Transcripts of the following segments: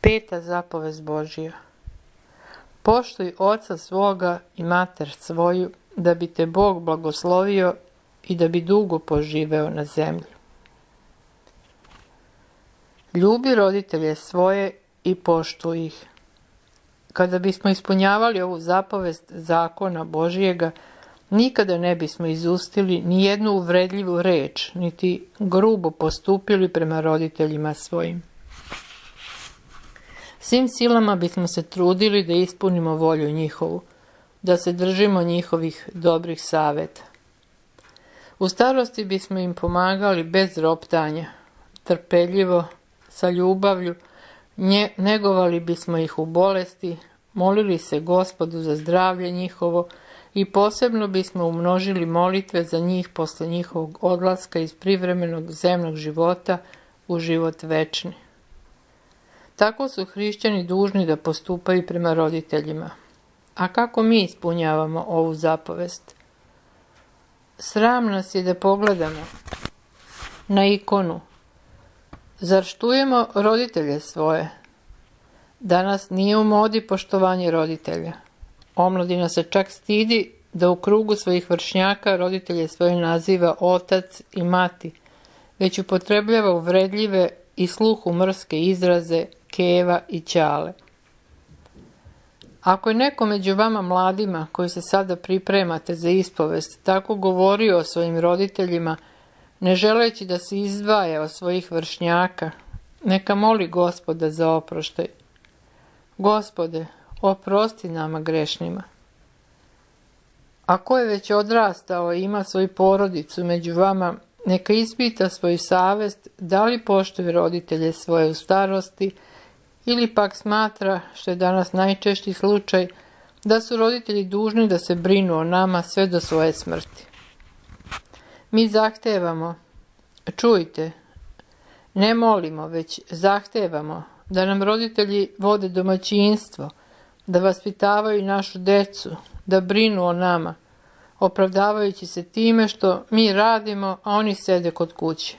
5. zapovest Božja. Poštuj oca svoga i mater svoju, da bi te Bog blagoslovio i da bi dugo poživeo na zemlji. Ljubi roditelje svoje i poštuj ih. Kada bismo ispunjavali ovu zapovest zakona Božjega, nikada ne bismo izustili ni jednu uvredljivu reč, niti grubo postupili prema roditeljima svojim. Svim silama bismo se trudili da ispunimo volju njihovu, da se držimo njihovih dobrih saveta. U starosti bismo im pomagali bez roptanja, trpeljivo, sa ljubavlju, negovali bismo ih u bolesti, molili se Gospodu za zdravlje njihovo i posebno bismo umnožili molitve za njih posle njihovog odlaska iz privremenog zemnog života u život večni. Tako su hrišćani dužni da postupaju prema roditeljima. A kako mi ispunjavamo ovu zapovest? Sram nas je da pogledamo na ikonu. Zar štujemo roditelje svoje? Danas nije u modi poštovanje roditelja. Omladina se čak stidi da u krugu svojih vršnjaka roditelje svoje naziva otac i mati, već upotrebljava uvredljive i sluhu mrske izraze keva i ćale. Ako je neko među vama mladima koji se sada pripremate za ispovest tako govorio o svojim roditeljima, ne želeći da se izdvaja od svojih vršnjaka, neka moli Gospoda za oproštaj. Gospode, oprosti nama grešnima. Ako je već odrastao i ima svoju porodicu među vama, neka ispita svoju savest da li poštuje roditelje svoje u starosti ili pak smatra, što je danas najčešći slučaj, da su roditelji dužni da se brinu o nama sve do svoje smrti. Mi zahtevamo, čujte, ne molimo, već zahtevamo da nam roditelji vode domaćinstvo, da vaspitavaju našu decu, da brinu o nama, opravdavajući se time što mi radimo, a oni sede kod kuće.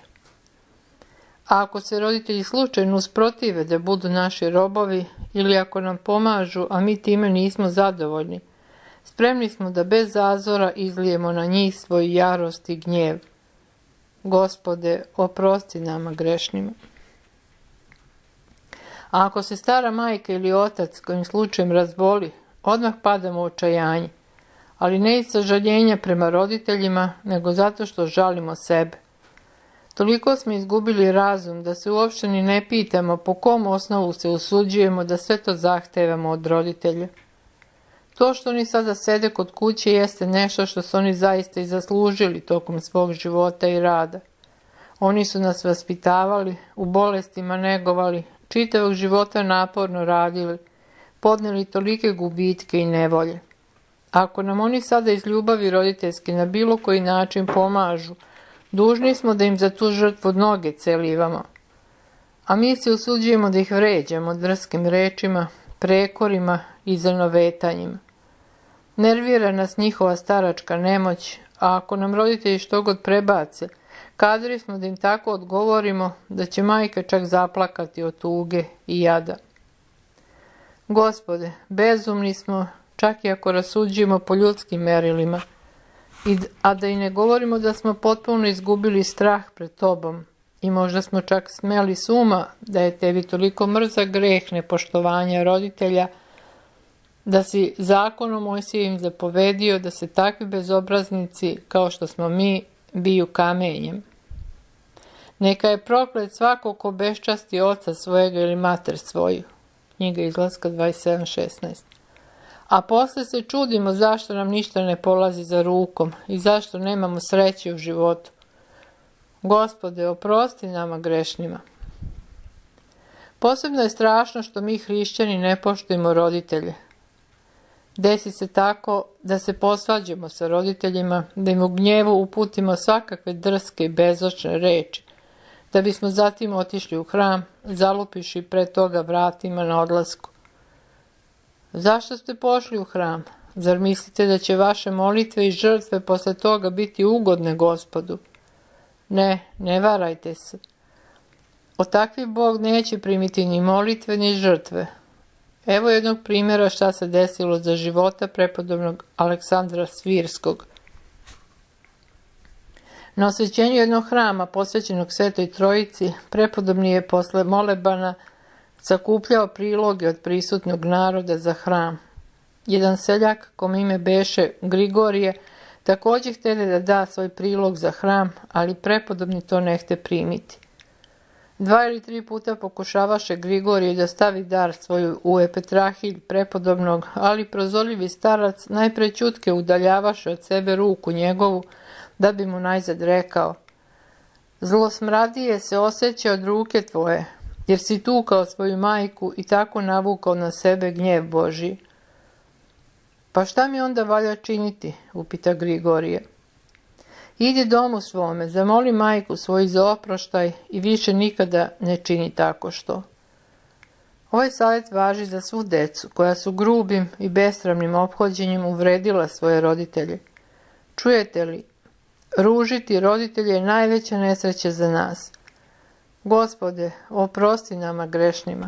A ako se roditelji slučajno usprotive da budu naši robovi ili ako nam pomažu, a mi time nismo zadovoljni, spremni smo da bez zazora izlijemo na njih svoj jarost i gnjev. Gospode, oprosti nama grešnima. A ako se stara majka ili otac kojim slučajem razboli, odmah padamo u očajanje, ali ne iz sažaljenja prema roditeljima, nego zato što žalimo sebe. Toliko smo izgubili razum da se uopšte ni ne pitamo po kom osnovu se usuđujemo da sve to zahtevamo od roditelja. To što oni sada sede kod kuće jeste nešto što su oni zaista i zaslužili tokom svog života i rada. Oni su nas vaspitavali, u bolestima negovali, čitavog života naporno radili, podneli tolike gubitke i nevolje. Ako nam oni sada iz ljubavi roditeljski na bilo koji način pomažu, dužni smo da im za tu žrtvu noge celivamo. A mi se usuđujemo da ih vređamo drskim rečima, prekorima i zanovetanjima. Nervira nas njihova staračka nemoć, a ako nam roditelji što god prebace, kadri smo da im tako odgovorimo da će majka čak zaplakati od tuge i jada. Gospode, bezumni smo, čak i ako rasuđujemo po ljudskim merilima, a da i ne govorimo da smo potpuno izgubili strah pred tobom i možda smo čak smeli s uma da je tebi toliko mrzak greh nepoštovanja roditelja, da si zakonom Mojsijevim zapovedio da se takvi bezobraznici kao što smo mi biju kamenjem. Neka je proklet svako ko beščasti oca svojega ili mater svoju. Knjiga Izlaska 27.16. A posle se čudimo zašto nam ništa ne polazi za rukom i zašto nemamo sreće u životu. Gospode, oprosti nama grešnima. Posebno je strašno što mi hrišćani ne poštujemo roditelje. Desi se tako da se posvađamo sa roditeljima, da im u gnjevu uputimo svakakve drske i bezočne reči, da bismo zatim otišli u hram, zalupiši pred toga vratima na odlasku. Zašto ste pošli u hram? Zar mislite da će vaše molitve i žrtve posle toga biti ugodne Gospodu? Ne, ne varajte se. Od takvih Bog neće primiti ni molitve ni žrtve. Evo jednog primjera šta se desilo za života prepodobnog Aleksandra Svirskog. Na osvećenju jednog hrama posvećenog Svetoj Trojici, prepodobni je posle molebana sakupljao priloge od prisutnog naroda za hram. Jedan seljak, kom ime beše Grigorije, također htede da da svoj prilog za hram, ali prepodobni to ne hte primiti. 2 ili 3 puta pokušavaše Grigorije da stavi dar svoju u epetrahilj prepodobnog, ali prozorljivi starac najpre ćutke udaljavaše od sebe ruku njegovu, da bi mu najzad rekao: zlosmradije se osjeća od ruke tvoje, jer si tukao svoju majku i tako navukao na sebe gnjev Božji. Pa šta mi onda valja činiti, upita Grigorije. Idi domu svome, zamoli majku svoju za oproštaj i više nikada ne čini tako što. Ovaj savjet važi za svu decu koja su grubim i besramnim ophođenjem uvredila svoje roditelje. Čujete li? Ružiti roditelje je najveća nesreća za nas. Gospode, oprosti nama grešnima.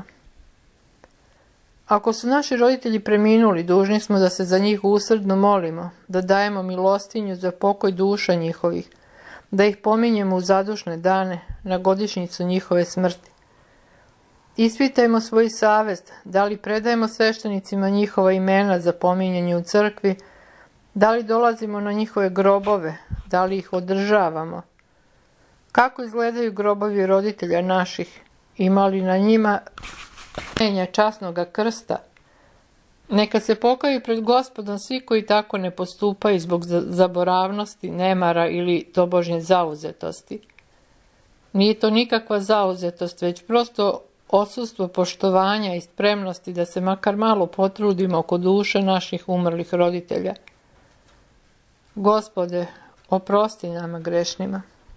Ako su naši roditelji preminuli, dužni smo da se za njih usrdno molimo, da dajemo milostinju za pokoj duša njihovih, da ih pominjemo u zadušne dane na godišnjicu njihove smrti. Ispitajmo svoj savest, da li predajemo sveštenicima njihova imena za pominjanje u crkvi, da li dolazimo na njihove grobove, da li ih održavamo. Kako izgledaju grobovi roditelja naših? Ima li na njima časnoga krsta? Neka se pokaju pred Gospodom svi koji tako ne postupaju zbog zaboravnosti, nemara ili tobožnje zauzetosti. Nije to nikakva zauzetost, već prosto odsustvo poštovanja i spremnosti da se makar malo potrudimo oko duše naših umrlih roditelja. Gospode, oprosti nama grešnima.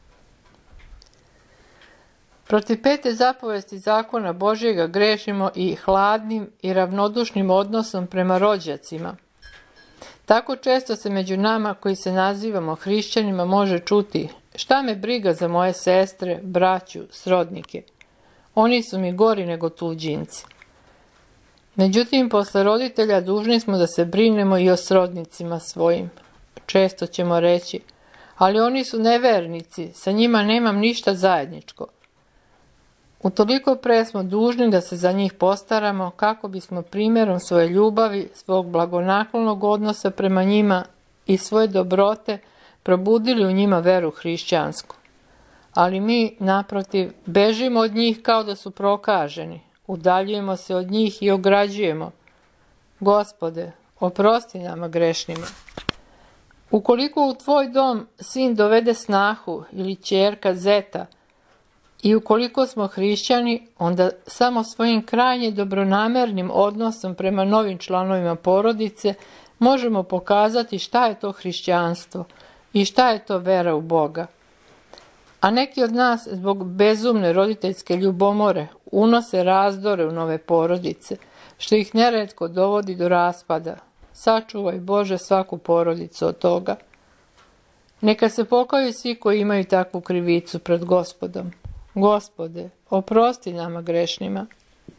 Protiv 5. zapovesti zakona Božjega grešimo i hladnim i ravnodušnim odnosom prema rođacima. Tako često se među nama koji se nazivamo hrišćanima može čuti: šta me briga za moje sestre, braću, srodnike? Oni su mi gori nego tuđinci. Međutim, posle roditelja dužni smo da se brinemo i o srodnicima svojim. Često ćemo reći: ali oni su nevernici, sa njima nemam ništa zajedničko. Utoliko pre smo dužni da se za njih postaramo kako bismo primjerom svoje ljubavi, svog blagonaklonog odnosa prema njima i svoje dobrote probudili u njima veru hrišćansku. Ali mi, naprotiv, bežimo od njih kao da su prokaženi, udaljujemo se od njih i ograđujemo. Gospode, oprosti nama grešnima. Ukoliko u tvoj dom sin dovede snahu ili ćerka zeta, i ukoliko smo hrišćani, onda samo svojim krajnje dobronamernim odnosom prema novim članovima porodice možemo pokazati šta je to hrišćanstvo i šta je to vera u Boga. A neki od nas zbog bezumne roditeljske ljubomore unose razdore u nove porodice, što ih neretko dovodi do raspada. Sačuvaj Bože svaku porodicu od toga. Neka se pokaju svi koji imaju takvu krivicu pred Gospodom. Gospode, oprosti nama grešnima.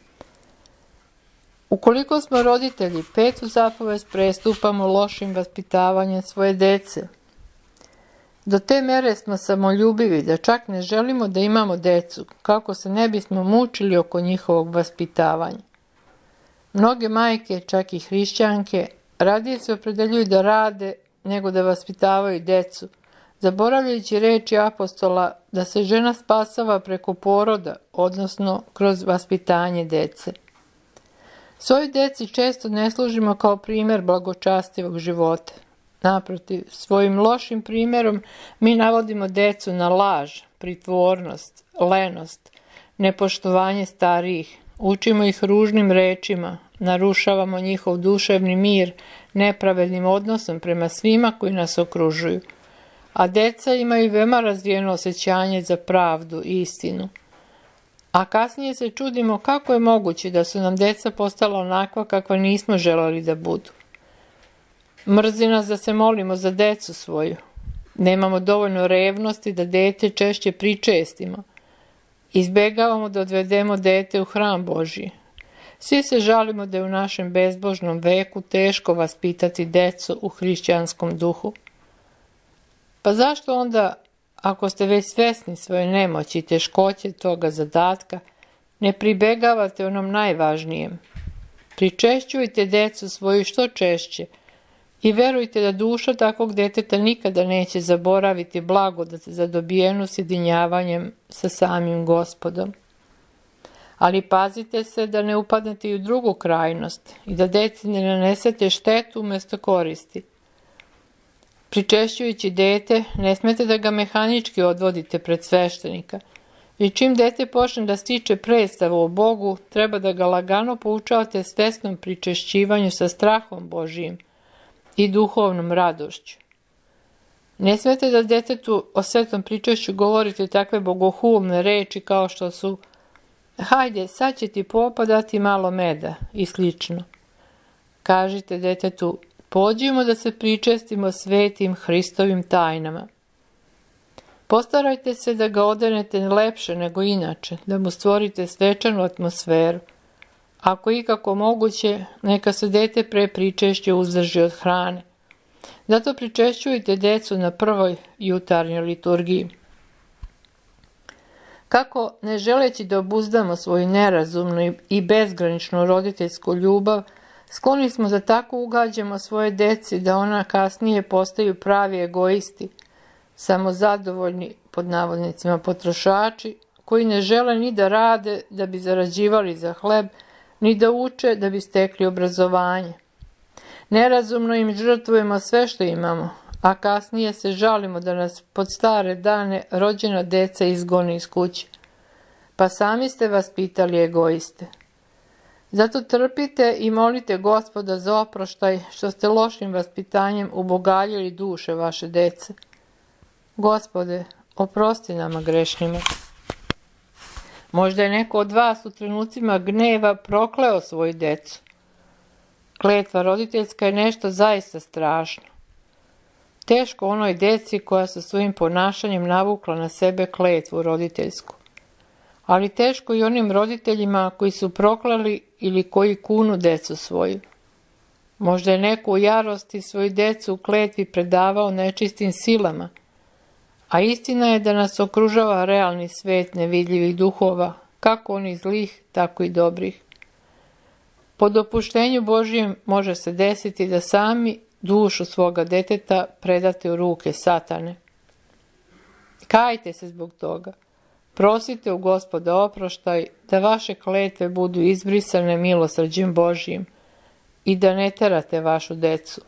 Ukoliko smo roditelji, 5. zapovest prestupamo lošim vaspitavanjem svoje dece. Do te mere smo samoljubivi da čak ne želimo da imamo decu, kako se ne bismo mučili oko njihovog vaspitavanja. Mnoge majke, čak i hrišćanke, radije se opredeljuju da rade nego da vaspitavaju decu, zaboravljajući reči apostola da se žena spasava preko poroda, odnosno kroz vaspitanje dece. Svojoj deci često ne služimo kao primjer blagočastivog života. Naprotiv, svojim lošim primjerom mi navodimo decu na laž, pritvornost, lenost, nepoštovanje starijih, učimo ih ružnim rečima, narušavamo njihov duševni mir nepravednim odnosom prema svima koji nas okružuju. A deca imaju veoma razvijeno osjećanje za pravdu i istinu. A kasnije se čudimo kako je moguće da su nam deca postala onakva kakva nismo želeli da budu. Mrzi nas da se molimo za decu svoju. Nemamo dovoljno revnosti da dete češće pričestimo. Izbegavamo da odvedemo dete u hram Božji. Svi se žalimo da je u našem bezbožnom veku teško vaspitati decu u hrišćanskom duhu. Pa zašto onda, ako ste već svesni svoje nemoći i teškoće toga zadatka, ne pribegavate onom najvažnijem? Pričešćujte decu svoju što češće i verujte da duša takvog deteta nikada neće zaboraviti blagodat za dobijenu sjedinjavanjem sa samim Gospodom. Ali pazite se da ne upadnete i u drugu krajnost i da deci ne nanesete štetu umjesto koristi. Pričešćujući dete, ne smete da ga mehanički odvodite pred sveštenika. I čim dete počne da stiče predstavu o Bogu, treba da ga lagano poučavate svesnom pričešćivanju sa strahom Božijim i duhovnom radošću. Ne smete da detetu o svetom pričešću govorite takve bogohulne reči kao što su hajde, sad će ti popadati malo meda i slično. Kažite detetu, pođimo da se pričestimo svetim Hristovim tajnama. Postarajte se da ga odenete lepše nego inače, da mu stvorite svečanu atmosferu. Ako ikako moguće, neka se dete pre pričešća uzdrži od hrane. Zato pričešćujte decu na prvoj jutarnjoj liturgiji. Kako, ne želeći da obuzdamo svoju nerazumnu i bezgraničnu roditeljsku ljubav, skloni smo da tako ugađamo svoje deci da ona kasnije postaju pravi egoisti, samozadovoljni, pod navodnicima, potrošači, koji ne žele ni da rade da bi zarađivali za hleb, ni da uče da bi stekli obrazovanje. Nerazumno im žrtvujemo sve što imamo, a kasnije se žalimo da nas pod stare dane rođena deca izgone iz kuće. Pa sami ste vaspitali egoiste. Zato trpite i molite Gospoda za oproštaj što ste lošim vaspitanjem ubogaljili duše vaše dece. Gospode, oprosti nama grešnima. Možda je neko od vas u trenucima gneva prokleo svoju decu. Kletva roditeljska je nešto zaista strašno. Teško onoj deci koja sa svojim ponašanjem navukla na sebe kletvu roditeljsku. Ali teško i onim roditeljima koji su proklali ili koji kunu decu svoju. Možda je neko u jarosti svoju decu u kletvi predavao nečistim silama, a istina je da nas okružava realni svet nevidljivih duhova, kako onih zlih, tako i dobrih. Po dopuštenju Božijem može se desiti da sami dušu svoga deteta predate u ruke satane. Kajte se zbog toga. Prosite u Gospoda oproštaj, da vaše kletve budu izbrisane milosrđem Božijim i da ne terate vašu decu.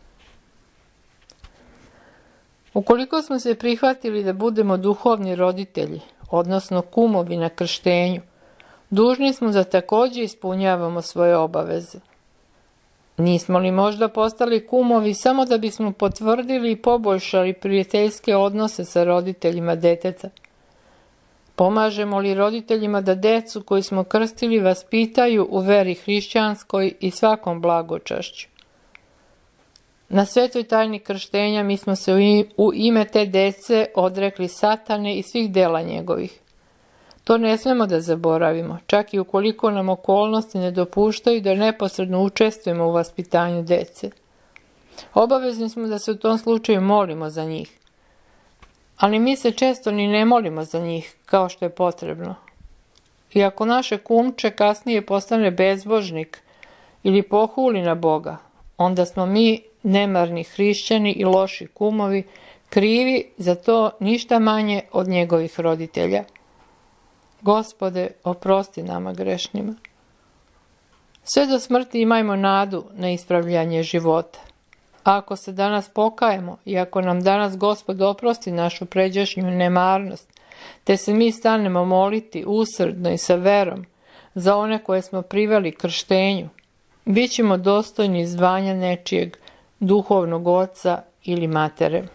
Ukoliko smo se prihvatili da budemo duhovni roditelji, odnosno kumovi na krštenju, dužni smo da također ispunjavamo svoje obaveze. Nismo li možda postali kumovi samo da bismo potvrdili i poboljšali prijateljske odnose sa roditeljima deteta? Pomažemo li roditeljima da decu koju smo krstili vaspitaju u veri hrišćanskoj i svakom blagočašću? Na svetoj tajni krštenja mi smo se u ime te dece odrekli satane i svih dela njegovih. To ne smemo da zaboravimo, čak i ukoliko nam okolnosti ne dopuštaju da neposredno učestvujemo u vaspitanju dece. Obavezni smo da se u tom slučaju molimo za njih. Ali mi se često ni ne molimo za njih kao što je potrebno. I ako naše kumče kasnije postane bezbožnik ili pohuli na Boga, onda smo mi, nemarni hrišćani i loši kumovi, krivi za to ništa manje od njegovih roditelja. Gospode, oprosti nama grešnima. Sve do smrti imajmo nadu na ispravljanje života. A ako se danas pokajemo i ako nam danas Gospod oprosti našu pređašnju nemarnost, te se mi stanemo moliti usrdno i sa verom za one koje smo priveli krštenju, bit ćemo dostojni zvanja nečijeg duhovnog oca ili matere.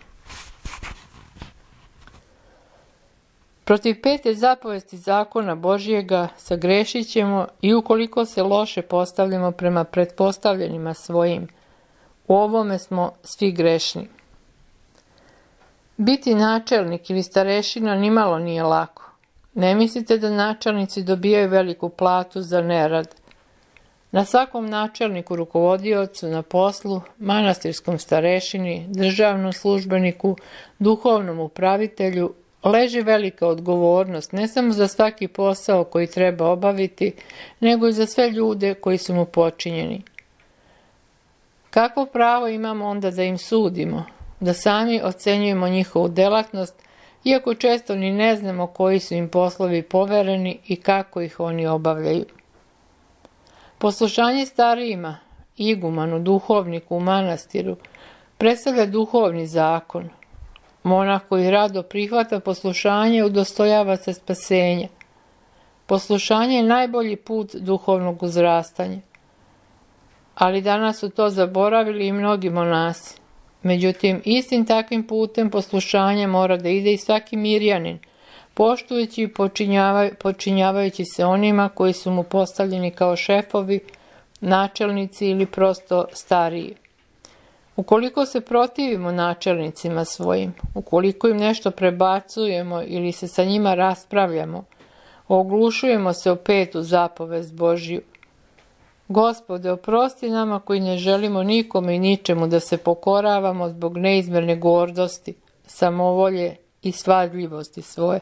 Protiv 5. zapovesti zakona Božjega sagrešit ćemo i ukoliko se loše postavljamo prema pretpostavljenima svojim. U ovome smo svi grešni. Biti načelnik ili starešina nimalo nije lako. Ne mislite da načelnici dobijaju veliku platu za nerad. Na svakom načelniku, rukovodiocu na poslu, manastirskom starešini, državnom službeniku, duhovnom upravitelju leži velika odgovornost ne samo za svaki posao koji treba obaviti, nego i za sve ljude koji su mu podčinjeni. Kakvo pravo imamo onda da im sudimo, da sami ocenjujemo njihovu delatnost, iako često ni ne znamo koji su im poslovi povereni i kako ih oni obavljaju. Poslušanje starijima, igumanu, duhovniku u manastiru, predstavlja duhovni zakon. Monah koji rado prihvata poslušanje udostojava se spasenja. Poslušanje je najbolji put duhovnog uzrastanja. Ali danas su to zaboravili i mnogi monasi. Međutim, istim takvim putem poslušanja mora da ide i svaki mirjanin, poštujući i počinjavajući se onima koji su mu postavljeni kao šefovi, načelnici ili prosto stariji. Ukoliko se protivimo načelnicima svojim, ukoliko im nešto prebacujemo ili se sa njima raspravljamo, oglušujemo se o petu zapovest Božju. Gospode, oprosti nama koji ne želimo nikome i ničemu da se pokoravamo zbog neizmerne gordosti, samovolje i svadljivosti svoje.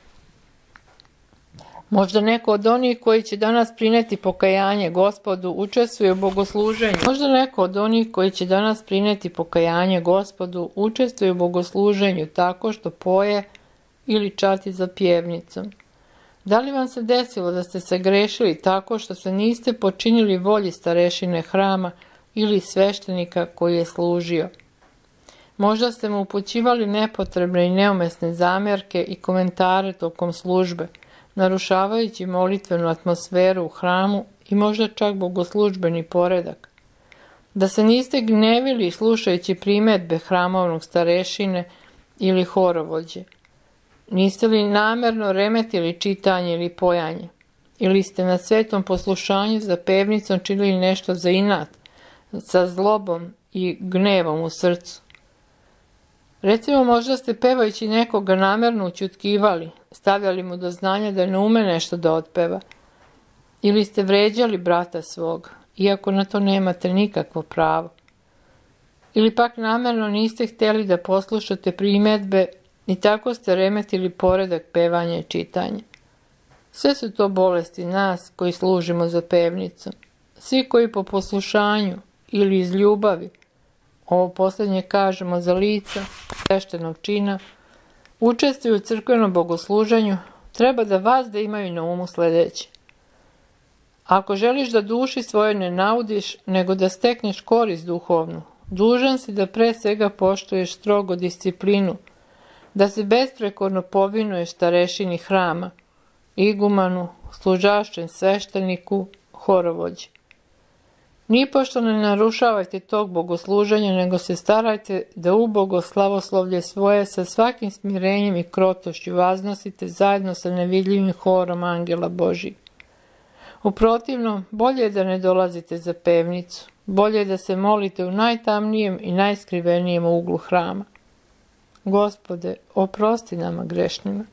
Možda neko od onih koji će danas prineti pokajanje Gospodu učestvuje u bogosluženju. Tako što poje ili čati za pjevnicom. Da li vam se desilo da ste se grešili tako što se niste počinili volji starešine hrama ili sveštenika koji je služio? Možda ste mu upućivali nepotrebne i neumesne zamjerke i komentare tokom službe, narušavajući molitvenu atmosferu u hramu i možda čak bogoslužbeni poredak. Da se niste gnevili slušajući primjedbe hramovnog starešine ili horovođe. Niste li namerno remetili čitanje ili pojanje? Ili ste na svetom poslušanju za pevnicom činili nešto za inat, sa zlobom i gnevom u srcu? Recimo, možda ste pevajući nekoga namerno ućutkivali, stavljali mu do znanja da ne ume nešto da otpeva. Ili ste vređali brata svog, iako na to nemate nikakvo pravo. Ili pak namerno niste htjeli da poslušate primjedbe i tako ste remetili poredak pevanja i čitanja. Sve su to bolesti nas koji služimo za pevnicom. Svi koji po poslušanju ili iz ljubavi, ovo posljednje kažemo za lica sveštenog čina, učestvuju u crkvenom bogosluženju, treba da vas da imaju na umu sljedeće. Ako želiš da duši svoje ne naudiš, nego da stekneš korist duhovnu, dužan si da pre svega poštuješ strogo disciplinu, da se besprekorno povinuješ starešini hrama, igumanu, služašćem svešteniku, horovođi. Nipošto ne narušavajte tog bogosluženja, nego se starajte da ubogo slavoslovlje svoje sa svakim smirenjem i krotošću vaznosite zajedno sa nevidljivim horom angela Božih. U protivnom, bolje je da ne dolazite za pevnicu, bolje je da se molite u najtamnijem i najskrivenijem uglu hrama. Gospode, oprosti nama grešnima.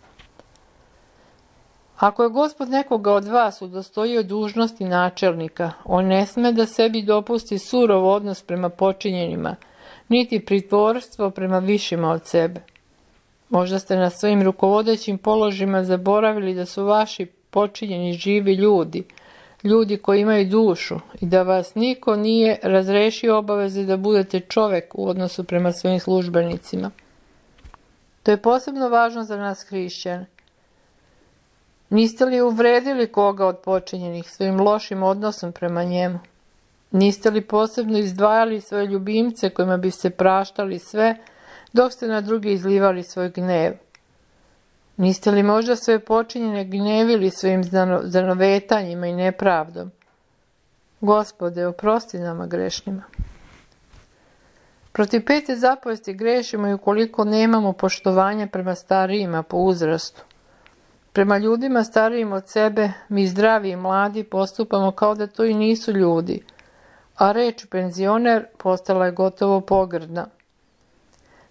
Ako je Gospod nekoga od vas udostojio dužnosti načelnika, on ne sme da sebi dopusti surov odnos prema počinjenima, niti pritvorstvo prema višima od sebe. Možda ste na svojim rukovodećim položima zaboravili da su vaši počinjeni živi ljudi, ljudi koji imaju dušu i da vas niko nije razrešio obaveze da budete čovek u odnosu prema svojim službenicima. To je posebno važno za nas hrišćane. Niste li uvredili koga od počinjenih svojim lošim odnosom prema njemu? Niste li posebno izdvajali svoje ljubimce kojima bi se praštali sve, dok ste na drugi izlivali svoj gnev? Niste li možda sve počinjene gnevili svojim zanovetanjima i nepravdom? Gospode, oprosti nama grešnima. Protiv pete zapovesti grešimo i ukoliko nemamo poštovanja prema starijima po uzrastu. Prema ljudima starijim od sebe, mi zdravi i mladi postupamo kao da to i nisu ljudi, a reč penzioner postala je gotovo pogrdna.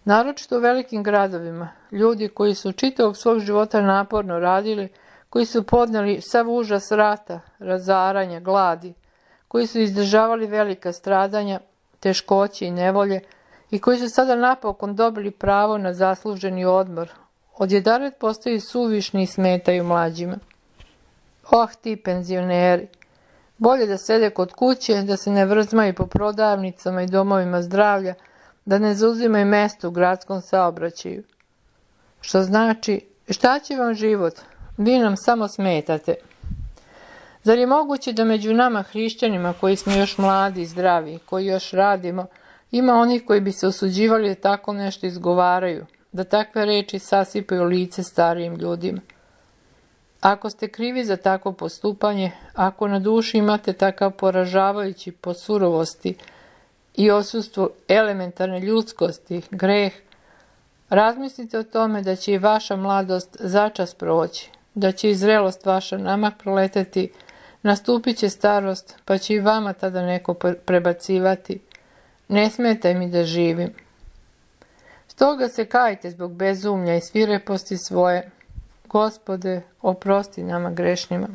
Naročito u velikim gradovima, ljudi koji su čitavog svog života naporno radili, koji su podneli sav užas rata, razaranja, gladi, koji su izdržavali velika stradanja, teškoće i nevolje i koji su sada napokon dobili pravo na zasluženi odmor, odjedared postaju suvišni i smetaju mlađima. Oh, ti penzioneri! Bolje da sede kod kuće, da se ne vrzmaju po prodavnicama i domovima zdravlja, da ne zauzimaju mesto u gradskom saobraćaju. Što znači, šta će vam život? Vi nam samo smetate. Zar je moguće da među nama hrišćanima koji smo još mladi i zdravi, koji još radimo, ima onih koji bi se osuđivali da tako nešto izgovaraju, da takve reči sasipaju lice starijim ljudima? Ako ste krivi za takvo postupanje, ako na duši imate takav poražavajući po surovosti i odsustvu elementarne ljudskosti, greh, razmislite o tome da će i vaša mladost začas proći, da će i zrelost vaša namak proleteti, nastupit će starost, pa će i vama tada neko prebacivati. Ne smetaj mi da živim. Stoga se kajte zbog bezumlja i svireposti svoje. Gospode, oprosti nama grešnima.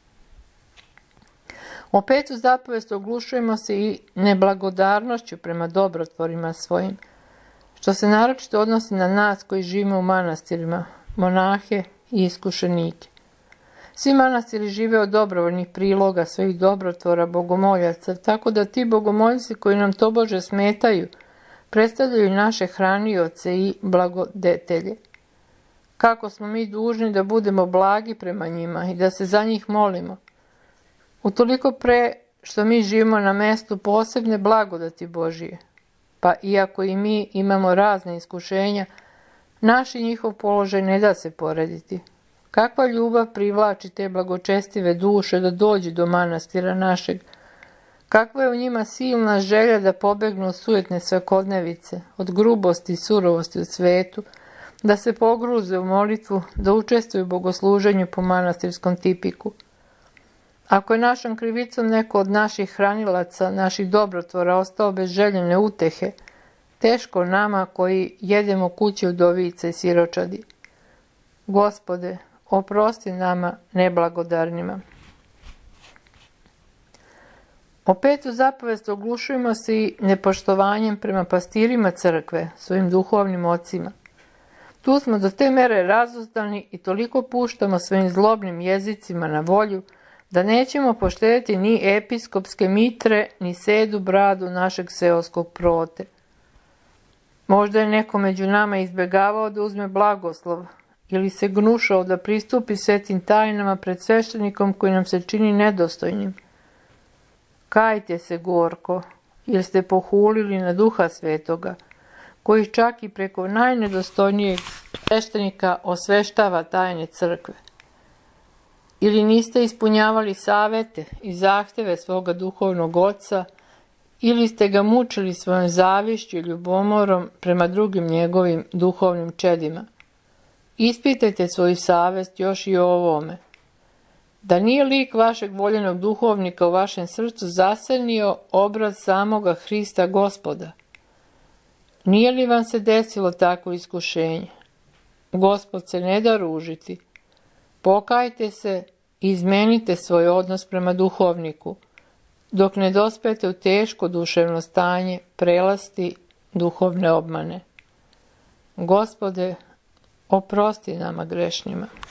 O petu zapovest oglušujemo se i neblagodarnošću prema dobrotvorima svojim, što se naročito odnosi na nas koji živimo u manastirima, monahe i iskušenike. Svi manastiri žive od dobrovoljnih priloga svojih dobrotvora bogomoljaca, tako da ti bogomoljci koji nam tobože smetaju, predstavljaju naše hranioce i blagodetelje. Kako smo mi dužni da budemo blagi prema njima i da se za njih molimo. Utoliko pre što mi živimo na mestu posebne blagodati Božije, pa iako i mi imamo razne iskušenja, naš i njihov položaj ne da se porediti. Kakva ljubav privlači te blagočestive duše da dođu do manastira našeg? Kakva je u njima silna želja da pobegnu od sujetne svakodnevice, od grubosti i surovosti u svetu, da se pogruze u molitvu, da učestvuju u bogosluženju po manastirskom tipiku. Ako je našom krivicom neko od naših hranilaca, naših dobrotvora ostao bez željene utehe, teško nama koji jedemo kuće udovica i siročadi. Gospode, oprosti nama neblagodarnima. O petu zapovest oglušujemo se i nepoštovanjem prema pastirima crkve, svojim duhovnim ocima. Tu smo do te mere razuzdani i toliko puštamo svojim zlobnim jezicima na volju, da nećemo poštedjeti ni episkopske mitre, ni sedu bradu našeg seoskog prote. Možda je neko među nama izbjegavao da uzme blagoslov, ili se gnušao da pristupi svetim tajnama pred sveštenikom koji nam se čini nedostojnim. Kajte se gorko, jer ste pohulili na Duha Svetoga, koji čak i preko najnedostojnijeg sveštenika osveštava tajne crkve. Ili niste ispunjavali savete i zahteve svoga duhovnog oca, ili ste ga mučili svojom zavišću i ljubomorom prema drugim njegovim duhovnim čedima. Ispitajte svoju savest još i o ovome. Da nije lik vašeg voljenog duhovnika u vašem srcu zasenio obraz samoga Hrista Gospoda? Nije li vam se desilo takvo iskušenje? Gospod se ne da ružiti. Pokajte se i izmenite svoj odnos prema duhovniku, dok ne dospete u teško duševno stanje prelasti duhovne obmane. Gospode, oprosti nama grešnjima.